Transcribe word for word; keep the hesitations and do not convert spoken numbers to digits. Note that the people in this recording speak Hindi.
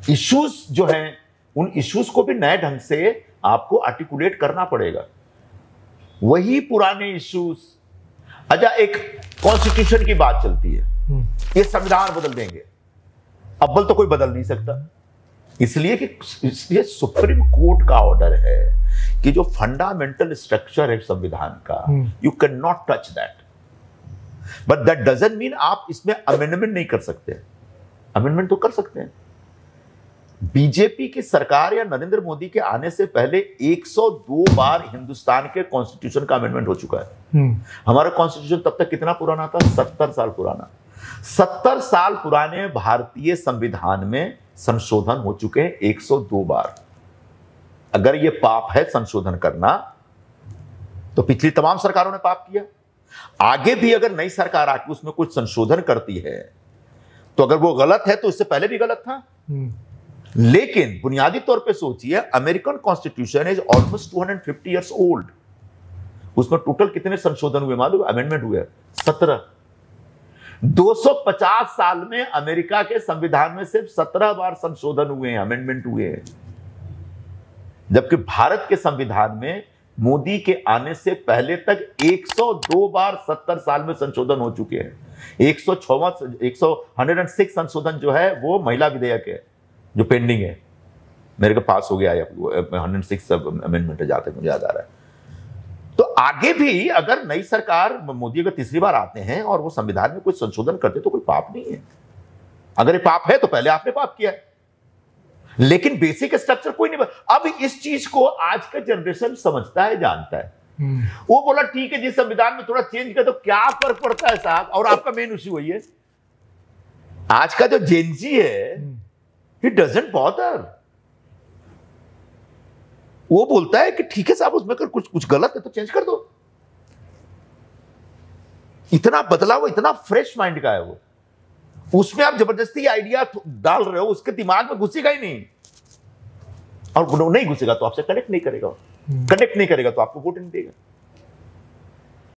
इश्यूज जो हैं उन इश्यूज को भी नए ढंग से आपको आर्टिकुलेट करना पड़ेगा। वही पुराने इश्यूज, अच्छा एक कॉन्स्टिट्यूशन की बात चलती है, ये संविधान बदल देंगे, अव्वल तो कोई बदल नहीं सकता, इसलिए कि इसलिए सुप्रीम कोर्ट का ऑर्डर है कि जो फंडामेंटल स्ट्रक्चर है संविधान का, you can not touch that, but that doesn't mean आप इसमें अमेंडमेंट नहीं कर सकते। अमेंडमेंट तो कर सकते हैं। बीजेपी की सरकार या नरेंद्र मोदी के आने से पहले एक सौ दो बार हिंदुस्तान के कॉन्स्टिट्यूशन का अमेंडमेंट हो चुका है। हमारा कॉन्स्टिट्यूशन तब तक कितना पुराना था? सत्तर साल पुराना। सत्तर साल पुराने भारतीय संविधान में संशोधन हो चुके हैं एक सौ दो बार। अगर ये पाप है संशोधन करना, तो पिछली तमाम सरकारों ने पाप किया। आगे भी अगर नई सरकार आके उसमें कुछ संशोधन करती है तो अगर वो गलत है तो इससे पहले भी गलत था। लेकिन बुनियादी तौर पे सोचिए, American constitution is almost two hundred fifty years old. उसमें टोटल कितने संशोधन हुए मालूम? अमेंडमेंट हुए सत्रह। दो सौ पचास साल में अमेरिका के संविधान में सिर्फ सत्रह बार संशोधन हुए हैं, अमेंडमेंट हुए हैं। जबकि भारत के संविधान में मोदी के आने से पहले तक एक सौ दो बार सत्तर साल में संशोधन हो चुके हैं। एक सौ छह एक सौ हंड्रेड सिक्स संशोधन जो है वो महिला विधेयक है जो पेंडिंग है, मेरे को पास हो गया है, हंड्रेड सिक्स अमेंडमेंट है जहां तक मुझे याद आ रहा है। तो आगे भी अगर नई सरकार, मोदी अगर तीसरी बार आते हैं और वो संविधान में कुछ संशोधन करते तो कोई पाप नहीं है। अगर ये पाप है तो पहले आपने पाप किया है, लेकिन बेसिक स्ट्रक्चर कोई नहीं। अब इस चीज को आज का जनरेशन समझता है, जानता है। वो बोला ठीक है जी संविधान में थोड़ा चेंज कर तो क्या फर्क पड़ता है साहब। और आपका मेन इश्यू वही है, आज का जो जेनजी है, इट डजंट बॉदर। वो बोलता है कि ठीक है साहब उसमें कर कुछ कुछ गलत है तो चेंज कर दो। इतना बदलाव, इतना फ्रेश माइंड का है वो। उसमें आप जबरदस्ती आइडिया डाल रहे हो, उसके दिमाग में घुसेगा ही नहीं, और नहीं घुसेगा तो आपसे कनेक्ट नहीं करेगा, कनेक्ट नहीं करेगा तो आपको वोट नहीं देगा।